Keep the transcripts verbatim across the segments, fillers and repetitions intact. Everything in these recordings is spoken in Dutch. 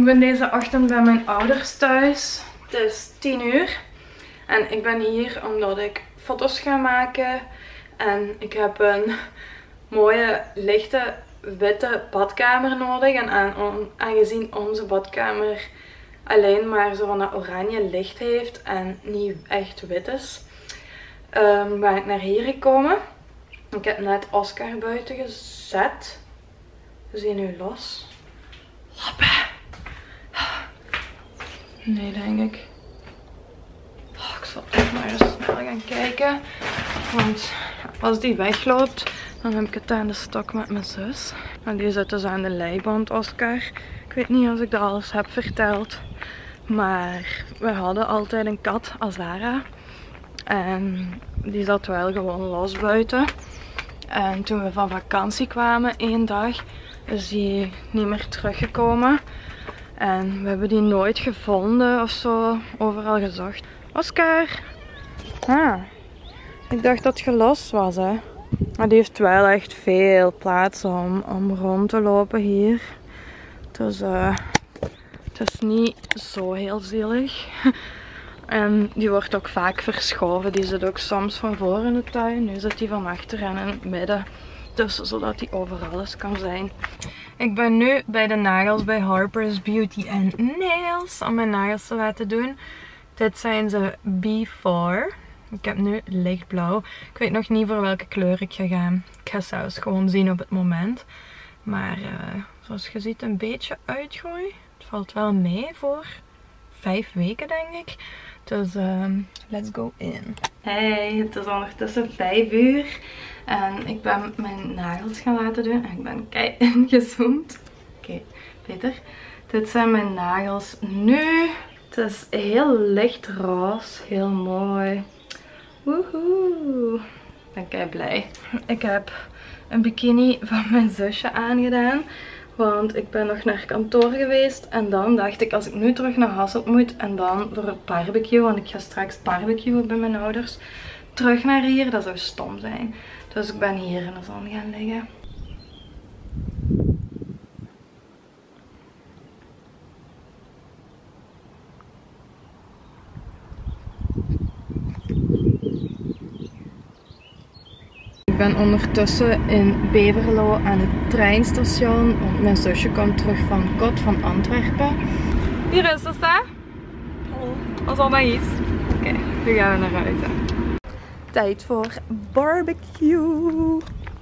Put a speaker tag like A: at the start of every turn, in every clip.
A: ben deze ochtend bij mijn ouders thuis. Het is tien uur. En ik ben hier omdat ik foto's ga maken. En ik heb een mooie, lichte, witte badkamer nodig. En aan, on, aangezien onze badkamer alleen maar zo van dat oranje licht heeft en niet echt wit is, um, ben ik naar hier gekomen. Ik heb net Oscar buiten gezet. We zien nu los. Lappen. Nee, denk ik. Oh, ik zal echt maar eens snel gaan kijken. Want als die wegloopt, dan heb ik het aan de stok met mijn zus. En die zit dus aan de leiband, Oscar. Ik weet niet of ik dat alles heb verteld. Maar we hadden altijd een kat, Azara. En die zat wel gewoon los buiten. En toen we van vakantie kwamen, één dag, is die niet meer teruggekomen. En we hebben die nooit gevonden of zo, overal gezocht. Oscar! Ah, ik dacht dat je los was, hè. Maar die heeft wel echt veel plaats om, om rond te lopen hier. Dus uh, het is niet zo heel zielig. En die wordt ook vaak verschoven. Die zit ook soms van voor in de tuin. Nu zit die van achter en in het midden. Dus zodat die overal eens kan zijn. Ik ben nu bij de nagels bij Harper's Beauty and Nails om mijn nagels te laten doen. Dit zijn ze Before. Ik heb nu lichtblauw. Ik weet nog niet voor welke kleur ik ga gaan. Ik ga zelfs gewoon zien op het moment. Maar uh, zoals je ziet een beetje uitgroei. Het valt wel mee voor vijf weken denk ik. Dus um, let's go in. Hey, het is ondertussen vijf uur. En ik ben mijn nagels gaan laten doen. En ik ben kei ingezoomd. Oké, okay, beter. Dit zijn mijn nagels nu. Het is heel licht roze. Heel mooi. Woehoe. Ik ben kei blij. Ik heb een bikini van mijn zusje aangedaan. Want ik ben nog naar kantoor geweest. En dan dacht ik, als ik nu terug naar Hasselt moet. En dan voor het barbecue. Want ik ga straks barbecuen bij mijn ouders. Terug naar hier. Dat zou stom zijn. Dus ik ben hier in de zon gaan liggen. Ik ben ondertussen in Beverlo aan het treinstation, want mijn zusje komt terug van Kot van Antwerpen. Hier is ze, hè? Hallo. Als al maar iets. Oké, okay, nu gaan we naar huis. Tijd voor barbecue.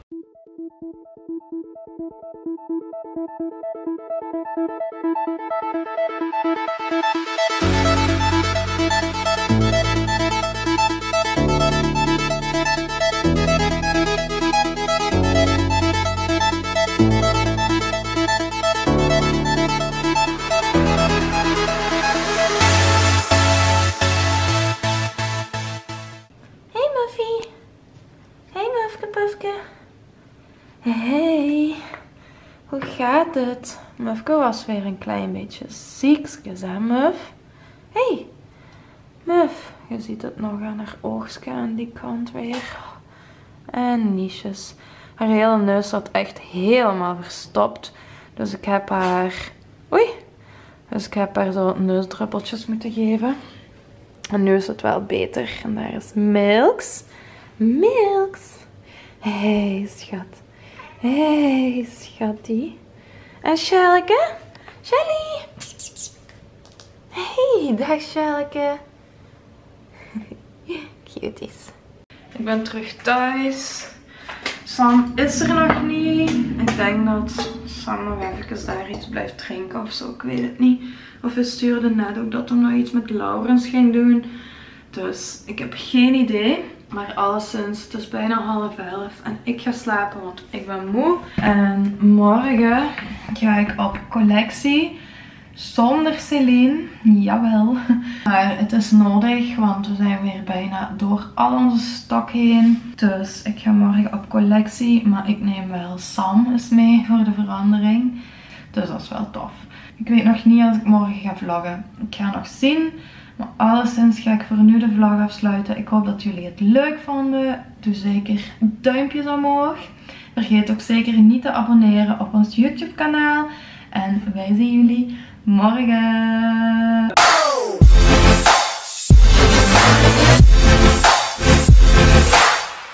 A: Hey, hoe gaat het? Mufke was weer een klein beetje ziekjes, hè Muf? Hey, Muf, je ziet het nog aan haar oogstje aan die kant weer. En niches. Haar hele neus zat echt helemaal verstopt. Dus ik heb haar... Oei! Dus ik heb haar zo neusdruppeltjes moeten geven. En nu is het wel beter. En daar is Milks. Milks. Hey, schat. Hey, schattie. En Shelke? Shelly! Hey, dag Shelke. Cuties. Ik ben terug thuis. Sam is er nog niet. Ik denk dat Sam nog even daar iets blijft drinken of zo. Ik weet het niet. Of hij stuurde net ook dat hij nog iets met Laurens ging doen. Dus ik heb geen idee. Maar alleszins, het is bijna half elf en ik ga slapen, want ik ben moe. En morgen ga ik op collectie zonder Celine. Jawel. Maar het is nodig, want we zijn weer bijna door al onze stok heen. Dus ik ga morgen op collectie, maar ik neem wel Sam eens mee voor de verandering. Dus dat is wel tof. Ik weet nog niet als ik morgen ga vloggen. Ik ga nog zien. Maar alleszins ga ik voor nu de vlog afsluiten. Ik hoop dat jullie het leuk vonden. Doe zeker duimpjes omhoog. Vergeet ook zeker niet te abonneren op ons YouTube kanaal. En wij zien jullie
B: Morgen!